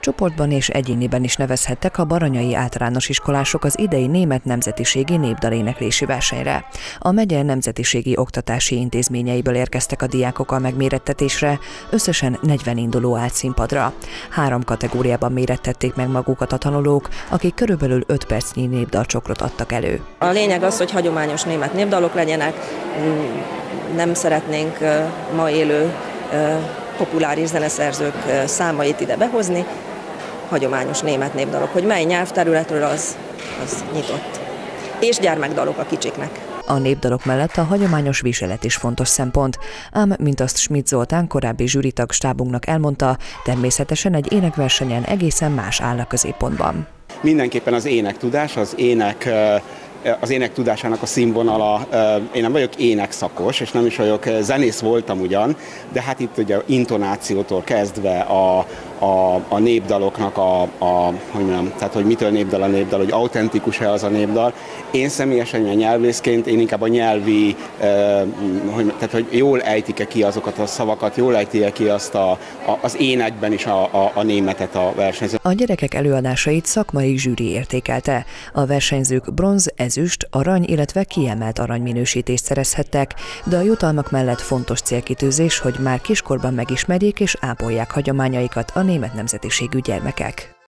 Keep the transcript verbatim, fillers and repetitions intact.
Csoportban és egyéniben is nevezhettek a baranyai általános iskolások az idei német nemzetiségi népdaléneklési versenyre. A megye nemzetiségi oktatási intézményeiből érkeztek a diákok a megmérettetésre, összesen negyven induló állt színpadra. Három kategóriában mérettették meg magukat a tanulók, akik körülbelül öt percnyi népdalcsokrot adtak elő. A lényeg az, hogy hagyományos német népdalok legyenek, nem szeretnénk ma élő populáris zeneszerzők számait ide behozni, hagyományos német népdalok. Hogy mely nyelvterületről, az, az nyitott. És gyermekdalok a kicsiknek. A népdalok mellett a hagyományos viselet is fontos szempont, ám mint azt Schmidt Zoltán, korábbi zsűritag stábunknak elmondta, természetesen egy énekversenyen egészen más áll a középpontban. Mindenképpen az énektudás, az ének az ének tudásának a színvonala, én nem vagyok énekszakos, és nem is vagyok, zenész voltam ugyan, de hát itt ugye intonációtól kezdve a, a, a népdaloknak a, a hogy mondjam, tehát hogy mitől népdal a népdal, hogy autentikus-e az a népdal. Én személyesen, a nyelvészként, én inkább a nyelvi, hogy, tehát hogy jól ejtik-e ki azokat a szavakat, jól ejti-e ki azt a, a, az énekben is a, a, a németet a versenyző. A gyerekek előadásait szakmai zsűri értékelte. A versenyzők bronz, ezüst, arany, illetve kiemelt aranyminősítést szerezhettek, de a jutalmak mellett fontos célkitűzés, hogy már kiskorban megismerjék és ápolják hagyományaikat a német nemzetiségű gyermekek.